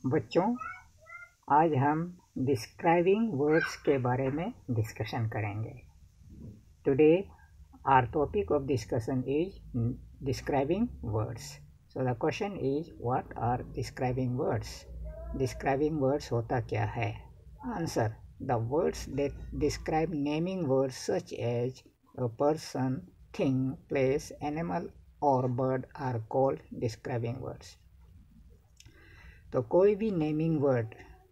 बच्चों, आज हम डिस्क्राइबिंग वर्ड्स के बारे में डिस्कशन करेंगे। Today our topic of discussion is describing words. So the question is what are describing words. Describing words होता क्या है? Answer: the words that describe naming words such as a person, thing, place, animal और bird are called describing words. तो कोई भी naming word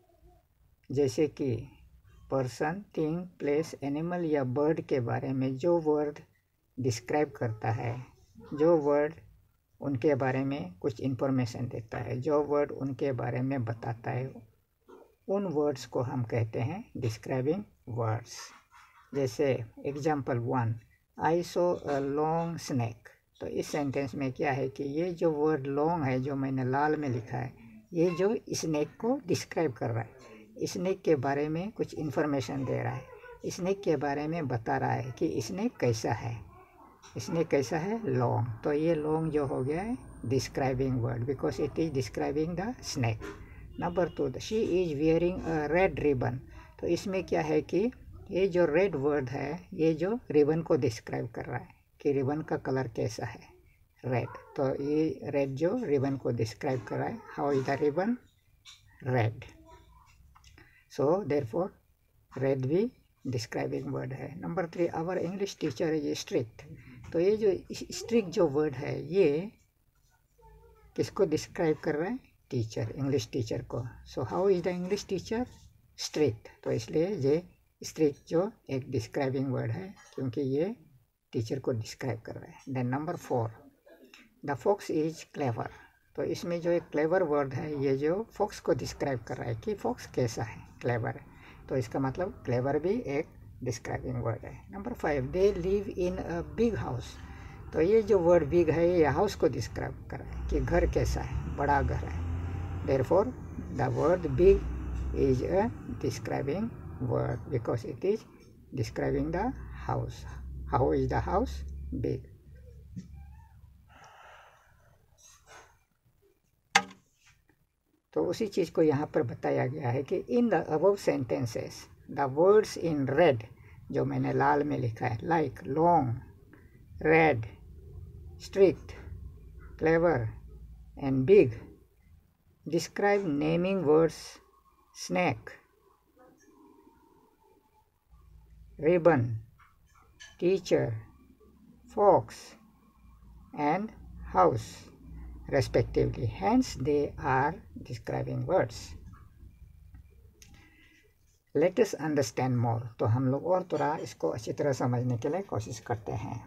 जैसे कि person, thing, place, animal या बर्ड के बारे में जो वर्ड डिस्क्राइब करता है, जो वर्ड उनके बारे में कुछ इन्फॉर्मेशन देता है, जो वर्ड उनके बारे में बताता है, उन वर्ड्स को हम कहते हैं डिस्क्राइबिंग वर्ड्स। जैसे example 1, I saw a long snack. तो इस सेंटेंस में क्या है कि ये जो वर्ड लॉन्ग है, जो मैंने लाल में लिखा है, ये जो स्नेक को डिस्क्राइब कर रहा है, स्नेक के बारे में कुछ इन्फॉर्मेशन दे रहा है, स्नेक के बारे में बता रहा है कि स्नेक कैसा है, स्नेक कैसा है, लॉन्ग। तो ये लॉन्ग जो हो गया है describing word, because it is describing the snake. Number 2, she is wearing a red ribbon. तो इसमें क्या है कि ये जो रेड वर्ड है, ये जो रिबन को डिस्क्राइब कर रहा है कि रिबन का कलर कैसा है, रेड। तो ये रेड जो रिबन को डिस्क्राइब कर रहा है, how is the ribbon, red. So therefore red भी डिस्क्राइबिंग वर्ड है। Number 3, our English teacher is strict. तो ये जो स्ट्रिक्ट जो वर्ड है, ये किसको डिस्क्राइब कर रहा है? टीचर, इंग्लिश टीचर को। So how is the English teacher, strict. तो इसलिए ये स्ट्रिक्ट जो एक डिस्क्राइबिंग वर्ड है, क्योंकि ये टीचर को डिस्क्राइब कर रहा है। Then number 4, the fox is clever. तो इसमें जो एक क्लेवर वर्ड है, ये जो फॉक्स को डिस्क्राइब कर रहा है कि फॉक्स कैसा है, क्लेवर है। तो इसका मतलब क्लेवर भी एक डिस्क्राइबिंग वर्ड है। Number 5, they live in a big house. तो ये जो वर्ड बिग है, ये हाउस को डिस्क्राइब कर रहा है कि घर कैसा है, बड़ा घर है। Therefore the word big is a describing word because it is describing the house. How is the house, big. तो उसी चीज़ को यहाँ पर बताया गया है कि in the above sentences the words in red, जो मैंने लाल में लिखा है, like long, red, strict, clever and big, describe naming words snake, ribbon, teacher, fox and house respectively. Hence they are describing words. Let us understand more. तो हम लोग और थोड़ा इसको अच्छी तरह समझने के लिए कोशिश करते हैं।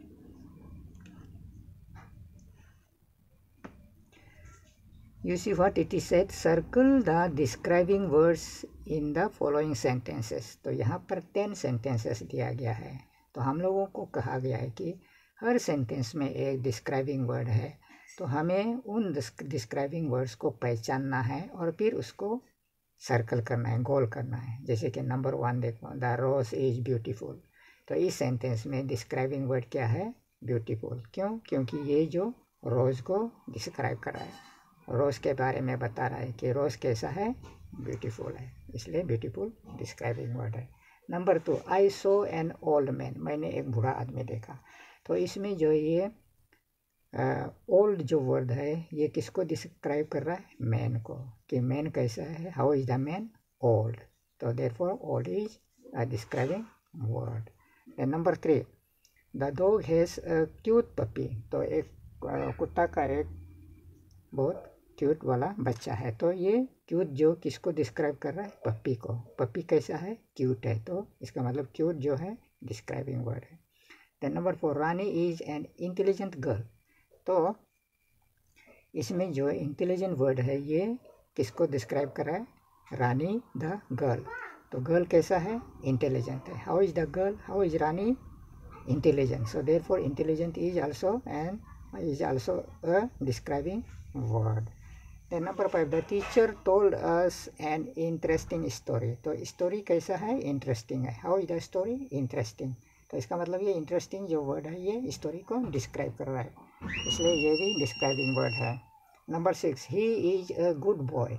You see what it is said, circle the describing words in the following sentences. तो यहाँ पर 10 sentences दिया गया है। तो हम लोगों को कहा गया है कि हर सेंटेंस में एक डिस्क्राइबिंग वर्ड है, तो हमें उन डिस्क्राइबिंग वर्ड्स को पहचानना है और फिर उसको सर्कल करना है, गोल करना है। जैसे कि नंबर 1 देखो, द रोज इज ब्यूटीफुल। तो इस सेंटेंस में डिस्क्राइबिंग वर्ड क्या है? ब्यूटीफुल। क्यों? क्योंकि ये जो रोज़ को डिस्क्राइब कर रहा है, रोज़ के बारे में बता रहा है कि रोज़ कैसा है, ब्यूटीफुल है, इसलिए ब्यूटीफुल डिस्क्राइबिंग वर्ड है। Number 2, I saw an old man. मैंने एक बूढ़ा आदमी देखा। तो इसमें जो ये ओल्ड जो वर्ड है, ये किसको डिस्क्राइब कर रहा है? मैन को, कि मैन कैसा है, how is the man, old. तो therefore old is a describing word. Then number 3, the dog has a cute puppy. तो एक कुत्ता का एक बहुत क्यूट वाला बच्चा है। तो ये क्यूट जो किसको डिस्क्राइब कर रहा है? पप्पी को। पप्पी कैसा है? क्यूट है। तो इसका मतलब क्यूट जो है डिस्क्राइबिंग वर्ड है। Then number 4, Rani is an intelligent girl. तो इसमें जो इंटेलिजेंट वर्ड है, ये किसको डिस्क्राइब कर रहा है? Rani the girl. तो गर्ल कैसा है? इंटेलिजेंट है। How is the girl, how is Rani, intelligent. So therefore intelligent is also a describing word. Then number 5, the teacher told us an interesting story. तो स्टोरी कैसा है? इंटरेस्टिंग है। How is the story, interesting. तो इसका मतलब ये interesting जो word है, ये स्टोरी को डिस्क्राइब कर रहा है, इसलिए ये भी डिस्क्राइबिंग वर्ड है। Number 6, he is a good boy.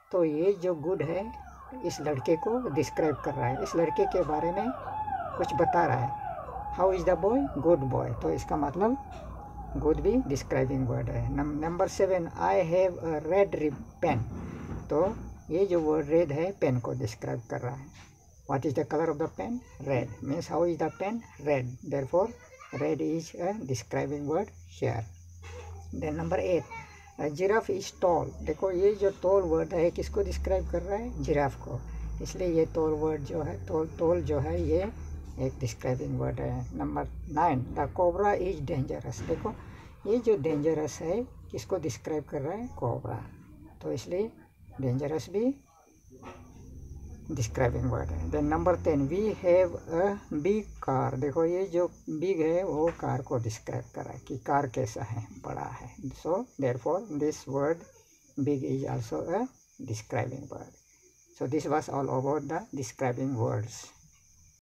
तो ये जो गुड है इस लड़के को डिस्क्राइब कर रहा है, इस लड़के के बारे में कुछ बता रहा है। How is the boy? Good boy. तो इसका मतलब गुड भी डिस्क्राइबिंग वर्ड है। Number 7, I have a red pen. तो ये जो वर्ड रेड है पेन को डिस्क्राइब कर रहा है। What is the colour of the pen? Red. Means how is the pen? Red. Therefore red is a describing word here. Then number 8, giraffe is tall. देखो ये जो टॉल वर्ड है किसको डिस्क्राइब कर रहा है? जिराफ को। इसलिए ये टॉल वर्ड जो है टॉल जो है ये एक डिस्क्राइबिंग वर्ड है। Number 9, the cobra is dangerous. देखो ये जो डेंजरस है किसको डिस्क्राइब कर रहा है? कोबरा। तो इसलिए डेंजरस भी डिस्क्राइबिंग वर्ड है। Then number 10, we have a big car. देखो ये जो बिग है वो कार को डिस्क्राइब कर रहा है कि कार कैसा है, बड़ा है। So therefore this word big is also a describing word. So this was all about the describing words.